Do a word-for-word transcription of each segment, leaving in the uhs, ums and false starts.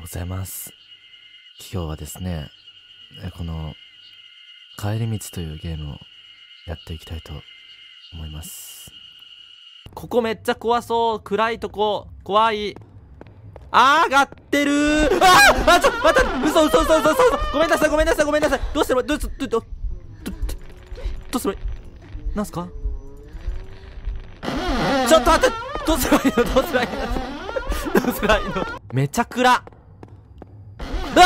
ございます。今日はですね、この帰り道というゲームをやっていきたいと思います。ここめっちゃ怖そう。暗いとこ怖い。あー上がってるー。あーあちょ待って嘘嘘嘘嘘嘘嘘ごめんなさいごめんなさいごめんなさい。どうすればどうすどどどどうすればいいなんすか。ちょっと待ってどうすればいいのどうすればいいのどうすればいいの。めちゃ暗っ。うわ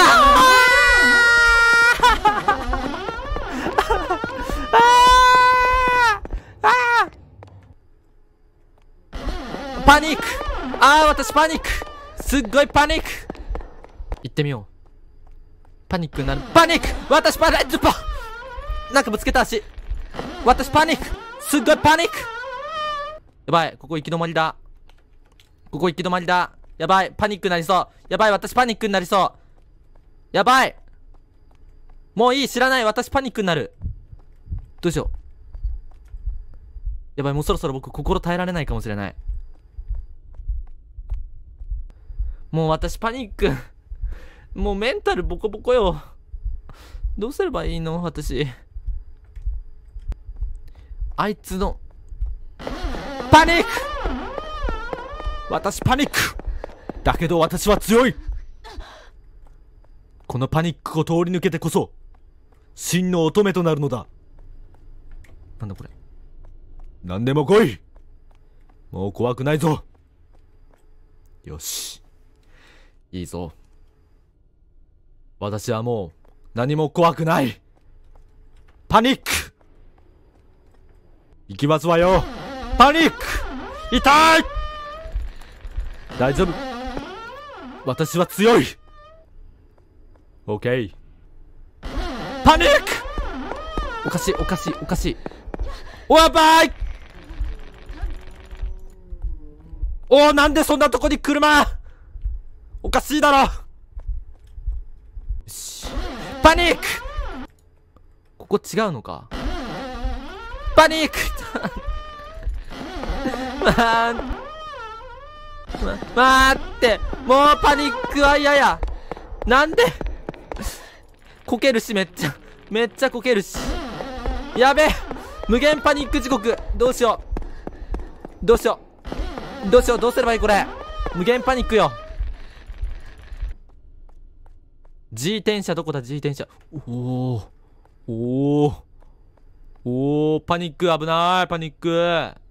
パニック。ああ私パニック。すっごいパニック。行ってみよう。パニックになる。パニック。私パニック。パなんかぶつけた足。私パニック。すっごいパニック。やばいここ行き止まりだ。ここ行き止まりだ。やばいパニックになりそう。やばい私パニックになりそう。やばいもういい知らない。私パニックになる。どうしよう。やばいもうそろそろ僕心耐えられないかもしれない。もう私パニックもうメンタルボコボコよ。どうすればいいの私。あいつのパニック。私パニックだけど私は強い。このパニックを通り抜けてこそ真の乙女となるのだ。なんだこれ。何でも来い。もう怖くないぞ。よしいいぞ。私はもう何も怖くない。パニック行きますわよ。パニック痛い。大丈夫私は強い。オッケー。パニックおかしいおかしいおかしい。おやばい。おおなんでそんなとこに車。おかしいだろ。よしパニック。ここ違うのか。パニックまま待ってもうパニックは嫌や。なんでこけるしめっちゃめっちゃこけるし。やべえ無限パニック時刻。どうしようどうしようどうしようどうすればいいこれ。無限パニックよ。G 転車どこだ G 転車。おおおおおパニック危ないパニック。